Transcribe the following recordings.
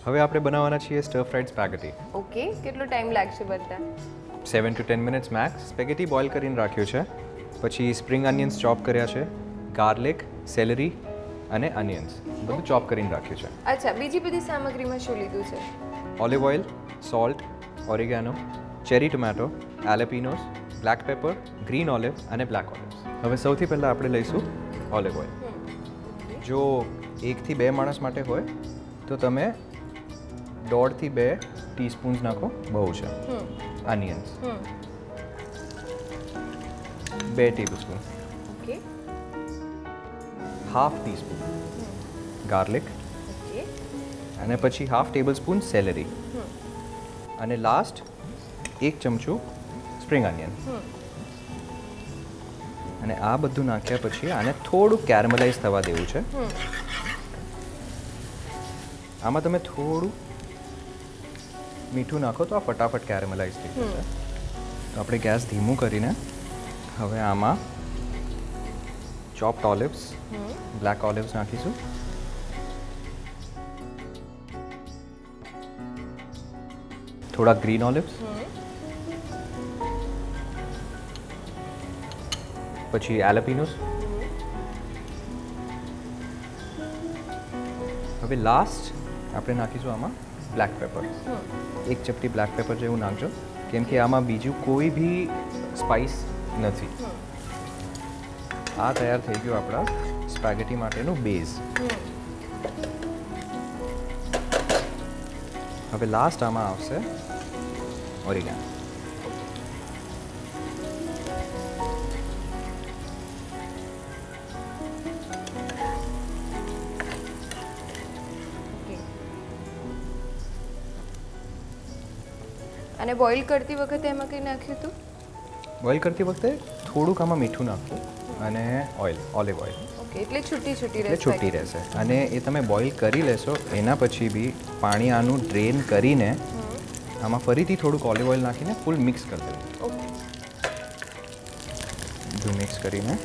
હવે આપણે બનાવવાના છીએ સ્ટર ફ્રાઈડ સ્પેગેટી. ઓકે, કેટલો ટાઈમ લાગશે બનતા? 7 to 10 minutes max. Spaghetti boil કરીને રાખ્યું છે, પછી સ્પ્રિંગ અનિયન્સ ચોપ કર્યા છે, ગાર્લિક, સેલરી અને અનિયન્સ બધું ચોપ કરીને રાખ્યું છે. અચ્છા, બીજી બધી સામગ્રીમાં શું લીધું છે? Olive oil, salt, oregano, cherry tomato, jalapenos, black pepper, green olive અને બ્લેક ઓલિવ્સ. હવે સૌથી પહેલાં આપણે લઈશું ઓલિવ ઓઇલ. જો 1 થી 2 માણસ માટે હોય તો તમે 1.5 થી 2 ટીસ્પૂન્સ નાખો, બહુ છે. Onions 2 tablespoon. Okay. Half teaspoon garlic okay. અને પછી હાફ ટેબલસ્પૂન સેલરી અને લાસ્ટ 1 ચમચું સ્પ્રિંગ અનિયન. અને આ બધું નાખ્યા પછી આને થોડું કેરેમલાઇઝ થવા દેવું છે. આમાં તમે થોડું મીઠું નાખો તો આ ફટાફટ કેરેમલાઇઝ થઈ જશે. તો આપણે ગેસ ધીમું કરીને હવે આમાં ચોપ્ડ ઓલિવ્સ, બ્લેક ઓલિવ્સ નાખીશું. થોડા ગ્રીન ઓલિવ્સ, પછી એલેપિનોસ. હવે લાસ્ટ આપણે નાખીશું આમાં બ્લેક પેપર. 1 ચપટી બ્લેક પેપર જેવું નાખજો, કેમ કે આમાં બીજું કોઈ બી સ્પાઇસ નથી. આ તૈયાર થઈ ગયું આપણા સ્પેગેટી માટેનું બેઝ. હવે લાસ્ટ આમાં આવશે ઓરિગાનો. અને બોઇલ કરતી વખતે એમાં કંઈ નાખ્યું હતું? બોઇલ કરતી વખતે થોડુંક આમાં મીઠું નાખવું અને ઓલિવ ઓઇલ. ઓકે, એટલે છૂટી રહેશે. અને એ તમે બોઇલ કરી લેશો એના પછી બી પાણી આનું ડ્રેન કરીને આમાં ફરીથી થોડુંક ઓલિવ ઓઇલ નાખીને ફૂલ મિક્સ કરી દેવું. ઓકે. બધું મિક્સ કરીને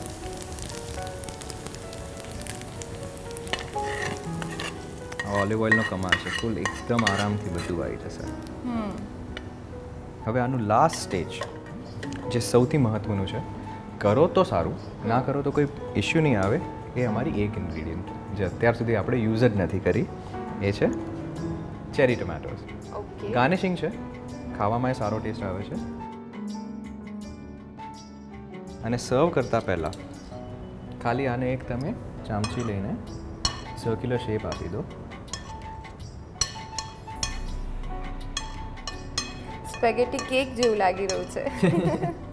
ઓલિવ ઓઇલનો કમાલ છે, ફૂલ એકદમ આરામથી બધું આવી જશે. હવે આનું લાસ્ટ સ્ટેજ જે સૌથી મહત્ત્વનું છે, કરો તો સારું, ના કરો તો કોઈ ઇશ્યુ નહીં આવે. એ અમારી એક ઇન્ગ્રીડિયન્ટ જે અત્યાર સુધી આપણે યુઝ જ નથી કરી, એ છે ચેરી ટોમેટોસ. ઓકે. ગાર્નિશિંગ છે, ખાવામાં સારો ટેસ્ટ આવે છે. અને સર્વ કરતાં પહેલાં ખાલી આને એક તમે ચામચી લઈને સર્ક્યુલર શેપ આપી દો. સ્પેગેટી કેક જેવું લાગી રહ્યું છે.